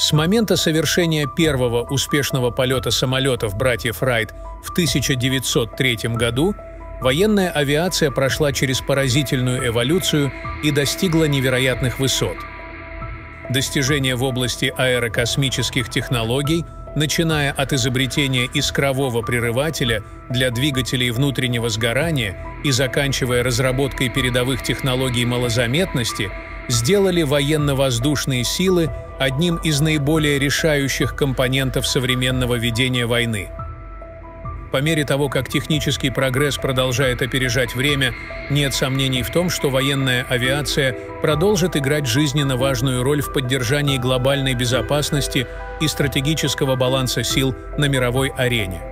С момента совершения первого успешного полета самолетов братьев Райт в 1903 году военная авиация прошла через поразительную эволюцию и достигла невероятных высот. Достижения в области аэрокосмических технологий, начиная от изобретения искрового прерывателя для двигателей внутреннего сгорания и заканчивая разработкой передовых технологий малозаметности, сделали военно-воздушные силы одним из наиболее решающих компонентов современного ведения войны. По мере того, как технический прогресс продолжает опережать время, нет сомнений в том, что военная авиация продолжит играть жизненно важную роль в поддержании глобальной безопасности и стратегического баланса сил на мировой арене.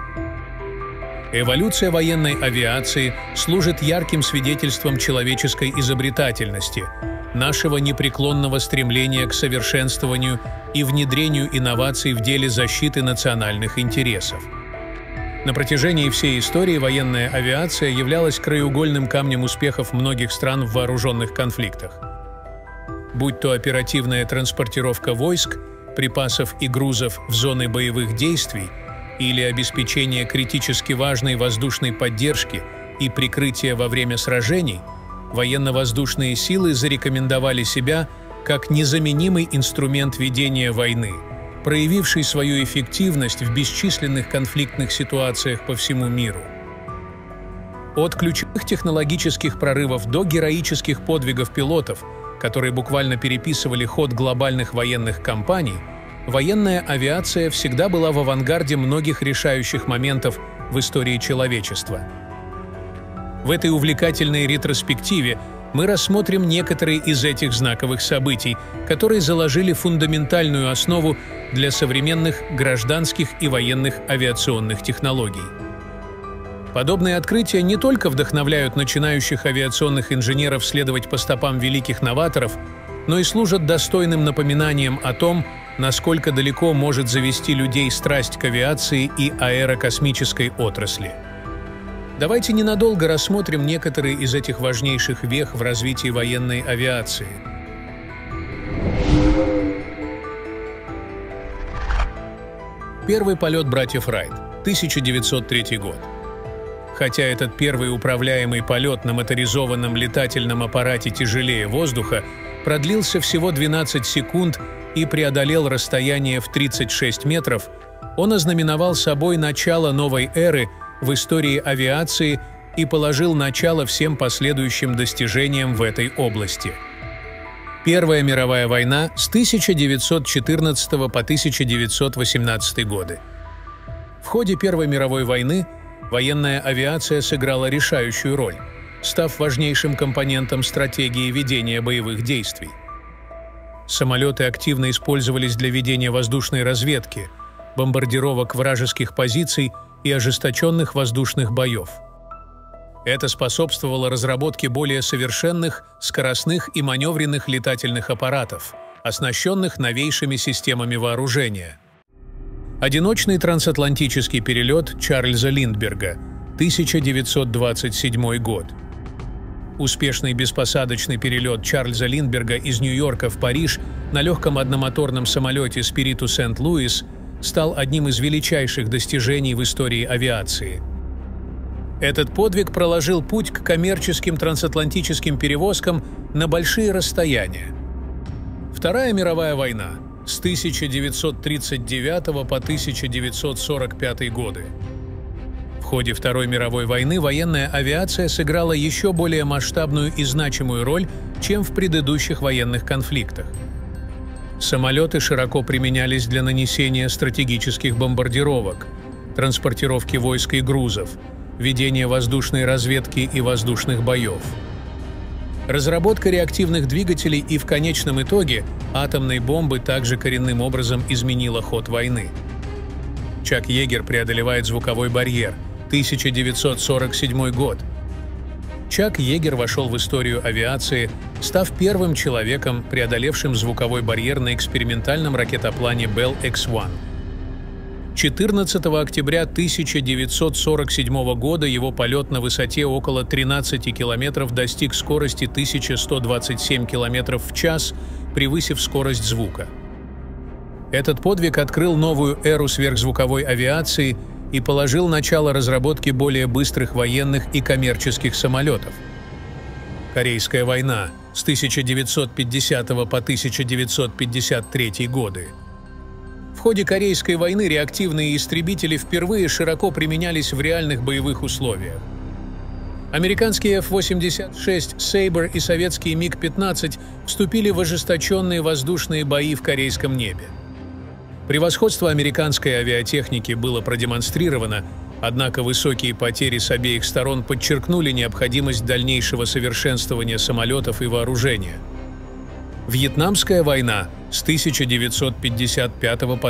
Эволюция военной авиации служит ярким свидетельством человеческой изобретательности, нашего непреклонного стремления к совершенствованию и внедрению инноваций в деле защиты национальных интересов. На протяжении всей истории военная авиация являлась краеугольным камнем успехов многих стран в вооруженных конфликтах. Будь то оперативная транспортировка войск, припасов и грузов в зоны боевых действий или обеспечение критически важной воздушной поддержки и прикрытия во время сражений, военно-воздушные силы зарекомендовали себя как незаменимый инструмент ведения войны, проявивший свою эффективность в бесчисленных конфликтных ситуациях по всему миру. От ключевых технологических прорывов до героических подвигов пилотов, которые буквально переписывали ход глобальных военных кампаний, военная авиация всегда была в авангарде многих решающих моментов в истории человечества. В этой увлекательной ретроспективе мы рассмотрим некоторые из этих знаковых событий, которые заложили фундаментальную основу для современных гражданских и военных авиационных технологий. Подобные открытия не только вдохновляют начинающих авиационных инженеров следовать по стопам великих новаторов, но и служат достойным напоминанием о том, насколько далеко может завести людей страсть к авиации и аэрокосмической отрасли. Давайте ненадолго рассмотрим некоторые из этих важнейших вех в развитии военной авиации. Первый полет братьев Райт, 1903 год. Хотя этот первый управляемый полет на моторизованном летательном аппарате тяжелее воздуха продлился всего 12 секунд и преодолел расстояние в 36 метров, он ознаменовал собой начало новой эры в истории авиации и положил начало всем последующим достижениям в этой области. Первая мировая война с 1914 по 1918 годы. В ходе Первой мировой войны военная авиация сыграла решающую роль, став важнейшим компонентом стратегии ведения боевых действий. Самолеты активно использовались для ведения воздушной разведки, бомбардировок вражеских позиций и ожесточенных воздушных боев. Это способствовало разработке более совершенных, скоростных и маневренных летательных аппаратов, оснащенных новейшими системами вооружения. Одиночный трансатлантический перелет Чарльза Линдберга, 1927 год. Успешный беспосадочный перелет Чарльза Линдберга из Нью-Йорка в Париж на легком одномоторном самолете Спириту Сент-Луис стал одним из величайших достижений в истории авиации. Этот подвиг проложил путь к коммерческим трансатлантическим перевозкам на большие расстояния. Вторая мировая война с 1939 по 1945 годы. В ходе Второй мировой войны военная авиация сыграла еще более масштабную и значимую роль, чем в предыдущих военных конфликтах. Самолеты широко применялись для нанесения стратегических бомбардировок, транспортировки войск и грузов, ведения воздушной разведки и воздушных боев. Разработка реактивных двигателей и, в конечном итоге, атомной бомбы также коренным образом изменила ход войны. Чак Йегер преодолевает звуковой барьер, 1947 год. Чак Йегер вошел в историю авиации, став первым человеком, преодолевшим звуковой барьер на экспериментальном ракетоплане Bell X-1. 14 октября 1947 года его полет на высоте около 13 километров достиг скорости 1127 километров в час, превысив скорость звука. Этот подвиг открыл новую эру сверхзвуковой авиации и положил начало разработке более быстрых военных и коммерческих самолетов. Корейская война с 1950 по 1953 годы. В ходе Корейской войны реактивные истребители впервые широко применялись в реальных боевых условиях. Американские F-86 Sabre и советские МиГ-15 вступили в ожесточенные воздушные бои в корейском небе. Превосходство американской авиатехники было продемонстрировано, однако высокие потери с обеих сторон подчеркнули необходимость дальнейшего совершенствования самолетов и вооружения. Вьетнамская война с 1955 по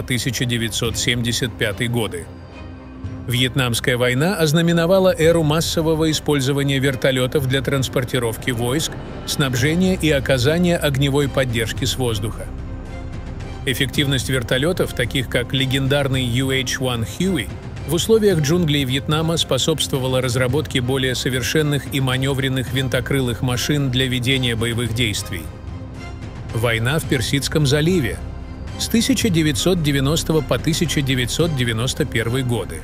1975 годы. Вьетнамская война ознаменовала эру массового использования вертолетов для транспортировки войск, снабжения и оказания огневой поддержки с воздуха. Эффективность вертолетов, таких как легендарный UH-1 Huey, в условиях джунглей Вьетнама способствовала разработке более совершенных и маневренных винтокрылых машин для ведения боевых действий. Война в Персидском заливе с 1990 по 1991 годы.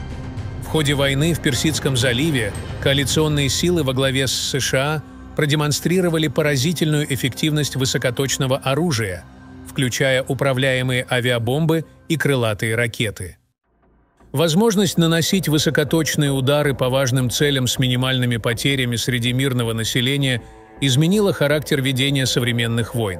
В ходе войны в Персидском заливе коалиционные силы во главе с США продемонстрировали поразительную эффективность высокоточного оружия, включая управляемые авиабомбы и крылатые ракеты. Возможность наносить высокоточные удары по важным целям с минимальными потерями среди мирного населения изменила характер ведения современных войн.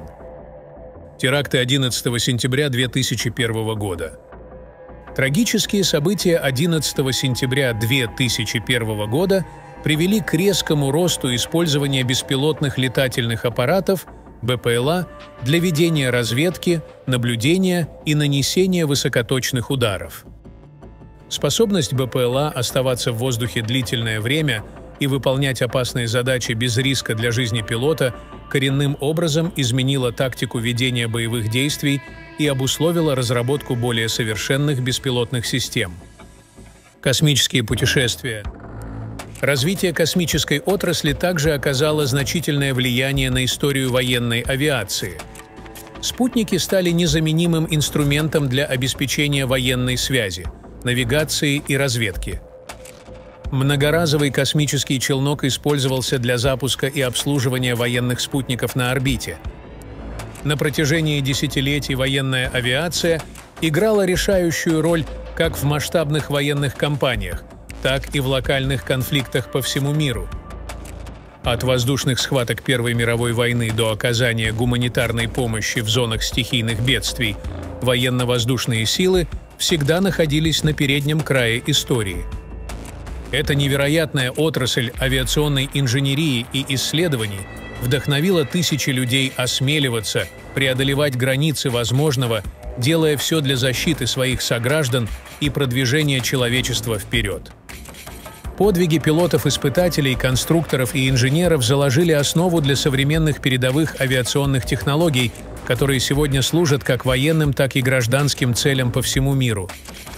Теракты 11 сентября 2001 года. Трагические события 11 сентября 2001 года привели к резкому росту использования беспилотных летательных аппаратов БПЛА для ведения разведки, наблюдения и нанесения высокоточных ударов. Способность БПЛА оставаться в воздухе длительное время и выполнять опасные задачи без риска для жизни пилота коренным образом изменила тактику ведения боевых действий и обусловила разработку более совершенных беспилотных систем. Космические путешествия. Развитие космической отрасли также оказало значительное влияние на историю военной авиации. Спутники стали незаменимым инструментом для обеспечения военной связи, навигации и разведки. Многоразовый космический челнок использовался для запуска и обслуживания военных спутников на орбите. На протяжении десятилетий военная авиация играла решающую роль как в масштабных военных кампаниях, так и в локальных конфликтах по всему миру. От воздушных схваток Первой мировой войны до оказания гуманитарной помощи в зонах стихийных бедствий военно-воздушные силы всегда находились на переднем крае истории. Эта невероятная отрасль авиационной инженерии и исследований вдохновила тысячи людей осмеливаться, преодолевать границы возможного, делая все для защиты своих сограждан и продвижения человечества вперед. Подвиги пилотов-испытателей, конструкторов и инженеров заложили основу для современных передовых авиационных технологий, которые сегодня служат как военным, так и гражданским целям по всему миру.